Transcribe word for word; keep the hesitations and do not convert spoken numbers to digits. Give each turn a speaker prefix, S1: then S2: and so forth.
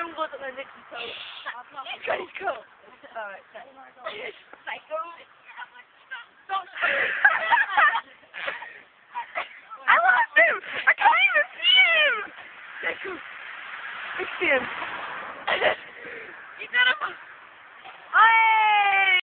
S1: film goes up my next toe. He's got his coat. Alright, Psycho. Don't
S2: I lost him! I can't even see him!
S1: Psycho.
S2: I see him.
S1: You got him.
S2: Hi!